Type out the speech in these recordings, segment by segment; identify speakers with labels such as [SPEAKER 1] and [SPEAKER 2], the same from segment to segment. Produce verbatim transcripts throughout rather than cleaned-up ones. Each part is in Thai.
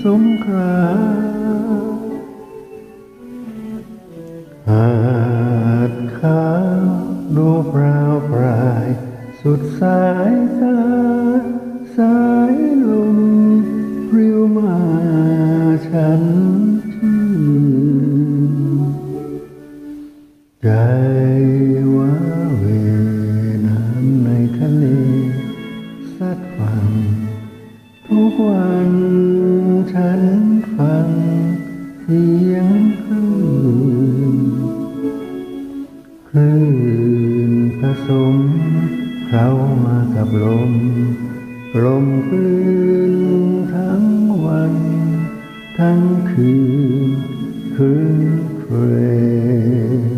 [SPEAKER 1] สงครามหาดขาวดูเปล่าปลายสุดสายตาสายลมปลิวมาฉันชื่นใจว้าเหวน้ำในทะเลซัดฟังทุกวันฉันฟังเสียงคลื่นคลื่นผสมเข้ามากับลมกลมกลืนทั้งวันทั้งคืนคืนเพลง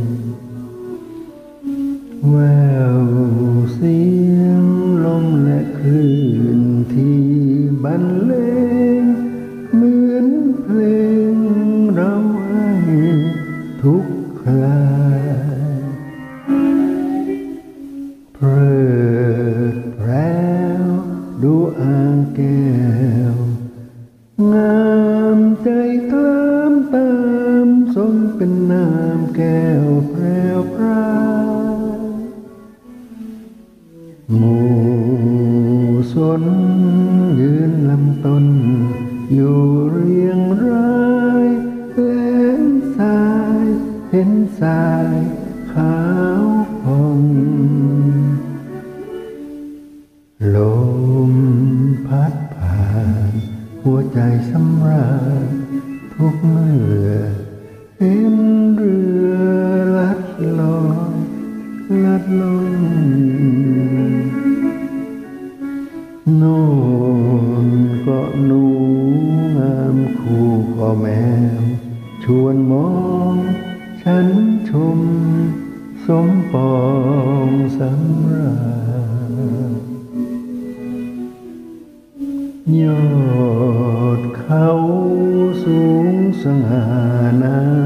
[SPEAKER 1] แววเสียงลมและคลื่นที่บรรเลงเหมือนเพลงเราให้ทุกคราเพลิดเพล้วดูอ่างแก้วงามใจเคลิ้มตามสมเป็นน้ำแก้วแพรวพรายหมู่สนยืนลำต้นอยู่เรียงรายแหลมทรายเห็นทรายขาวผ่องลมพัดผ่านหัวใจสำราญทุกเมื่อเห็นเรือลัดลอยลัดลงโน่นก็หนูงามคู่พ่อแมวชวนมองฉันชมสมปองสำราญยอดเขาสูงสง่านา